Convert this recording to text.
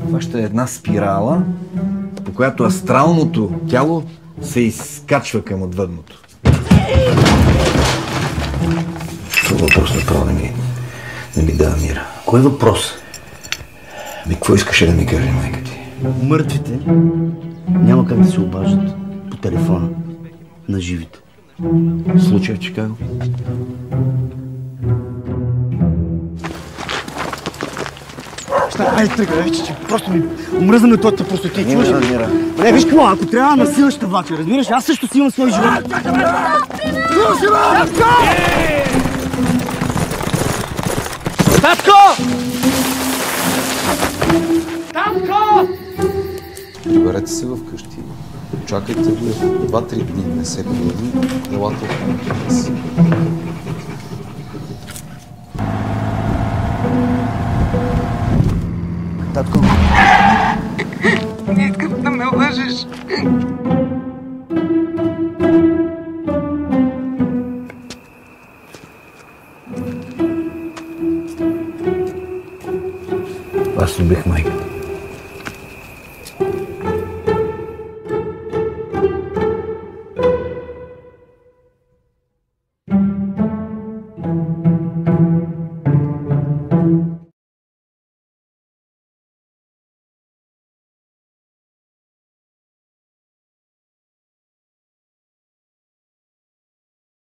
Това ще е една спирала, по която астралното тяло се изкачва към отвъдното. Това въпрос направо не ми дава мира. Кой въпрос? Какво искаше да ми каже майка ти? Мъртвите няма как да се обаждат по телефона на живите. Случай в Чикаго. Айде, тръгай, вече, просто ми омръзнаме този просто ти чуваш. Не, виж какво, ако трябва на сила ще влача, разбираш? Аз също си имам свой живот. Татко! Татко! Приберете се вкъщи. Чакайте го 2-3 дни, не се пилни, елате от си. Татко. Не искам да ме лъжеш. Аз любих майката.